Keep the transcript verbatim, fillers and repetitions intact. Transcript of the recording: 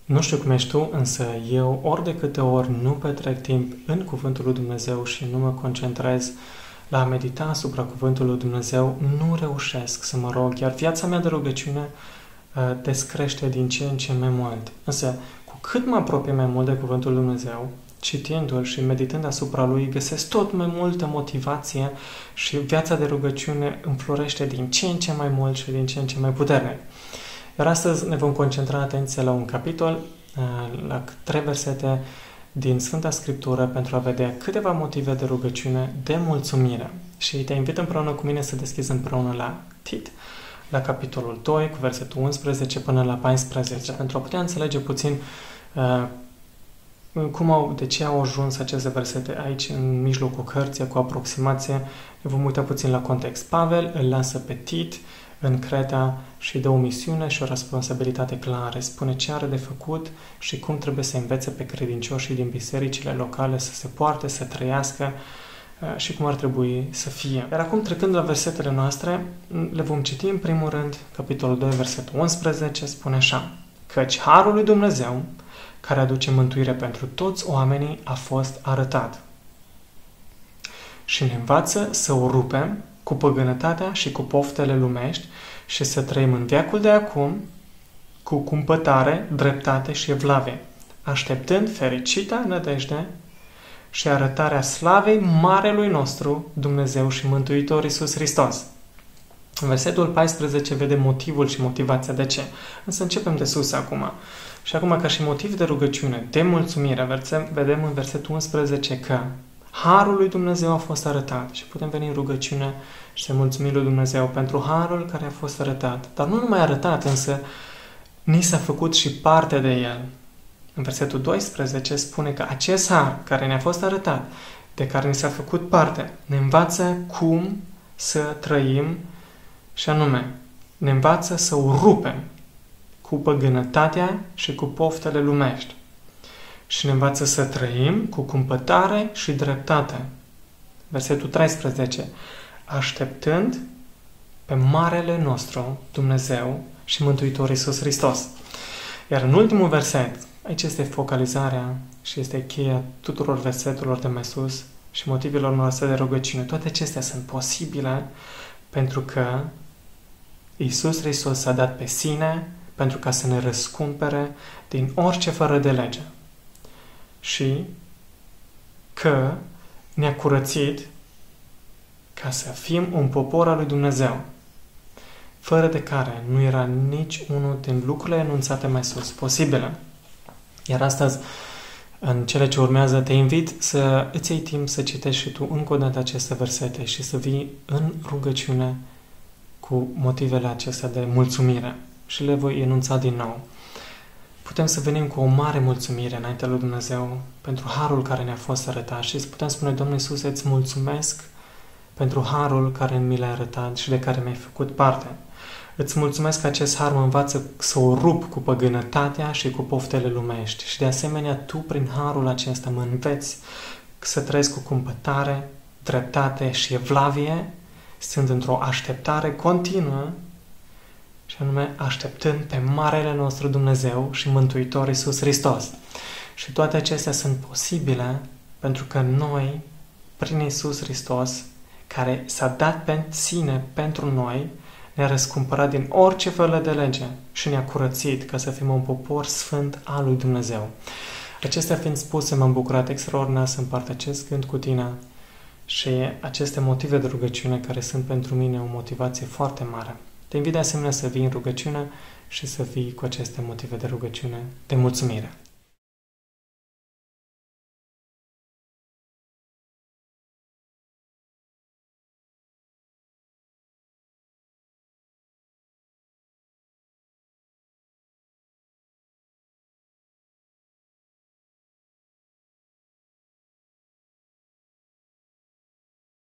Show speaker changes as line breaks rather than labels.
Nu știu cum ești tu, însă eu ori de câte ori nu petrec timp în Cuvântul lui Dumnezeu și nu mă concentrez la a medita asupra Cuvântului lui Dumnezeu, nu reușesc să mă rog, iar viața mea de rugăciune uh, descrește din ce în ce mai mult. Însă, cu cât mă apropie mai mult de Cuvântul lui Dumnezeu, citindu-l și meditând asupra lui, găsesc tot mai multă motivație și viața de rugăciune înflorește din ce în ce mai mult și din ce în ce mai puternic. Iar astăzi ne vom concentra atenția la un capitol, la trei versete din Sfânta Scriptură pentru a vedea câteva motive de rugăciune de mulțumire. Și te invit împreună cu mine să deschizi împreună la Tit, la capitolul doi, cu versetul unsprezece până la paisprezece, pentru a putea înțelege puțin uh, cum au, de ce au ajuns aceste versete aici, în mijlocul cărții, cu aproximație. Ne vom uita puțin la context. Pavel îl lasă pe Tit în Creta și dă o misiune și o responsabilitate clare. Spune ce are de făcut și cum trebuie să învețe pe credincioșii din bisericile locale să se poarte, să trăiască și cum ar trebui să fie. Iar acum, trecând la versetele noastre, le vom citi în primul rând, capitolul doi, versetul unsprezece, spune așa: Căci harul lui Dumnezeu, care aduce mântuire pentru toți oamenii, a fost arătat și ne învață să o rupem cu păgânătatea și cu poftele lumești și să trăim în veacul de acum cu cumpătare, dreptate și evlavie, așteptând fericita nădejde și arătarea slavei Marelui nostru Dumnezeu și Mântuitor Iisus Hristos. În versetul paisprezece vedem motivul și motivația de ce. Însă începem de sus acum. Și acum, ca și motiv de rugăciune, de mulțumire, vedem în versetul unsprezece că harul lui Dumnezeu a fost arătat și putem veni în rugăciune și să mulțumim lui Dumnezeu pentru harul care a fost arătat. Dar nu numai arătat, însă ni s-a făcut și parte de el. În versetul doisprezece spune că acest har care ne-a fost arătat, de care ni s-a făcut parte, ne învață cum să trăim și anume, ne învață să o rupem cu păgânătatea și cu poftele lumești. Și ne învață să trăim cu cumpătare și dreptate. Versetul treisprezece. Așteptând pe Marele nostru Dumnezeu și Mântuitor Iisus Hristos. Iar în ultimul verset, aici este focalizarea și este cheia tuturor versetelor de mai sus și motivelor noastre de rugăciune. Toate acestea sunt posibile pentru că Iisus Hristos s-a dat pe sine pentru ca să ne răscumpere din orice fără de lege. Și că ne-a curățit ca să fim un popor al lui Dumnezeu, fără de care nu era nici unul din lucrurile enunțate mai sus posibile. Iar astăzi, în cele ce urmează, te invit să îți iei timp să citești și tu încă o dată aceste versete și să vii în rugăciune cu motivele acestea de mulțumire. Și le voi enunța din nou. Putem să venim cu o mare mulțumire înaintea lui Dumnezeu pentru harul care ne-a fost arătat și să putem spune: Doamne Iisuse, îți mulțumesc pentru harul care mi l-ai arătat și de care mi-ai făcut parte. Îți mulțumesc că acest har mă învață să o rup cu păgânătatea și cu poftele lumești și de asemenea Tu, prin harul acesta, mă înveți să trăiesc cu cumpătare, dreptate și evlavie, stând într-o așteptare continuă și anume așteptând pe Marele nostru Dumnezeu și Mântuitor Iisus Hristos. Și toate acestea sunt posibile pentru că noi, prin Iisus Hristos, care s-a dat pe sine pentru noi, ne-a răscumpărat din orice fel de lege și ne-a curățit ca să fim un popor sfânt al lui Dumnezeu. Acestea fiind spuse, m-am bucurat extraordinar să împart acest gând cu tine și aceste motive de rugăciune care sunt pentru mine o motivație foarte mare. Te invit de asemenea să vii în rugăciune și să vii cu aceste motive de rugăciune de mulțumire.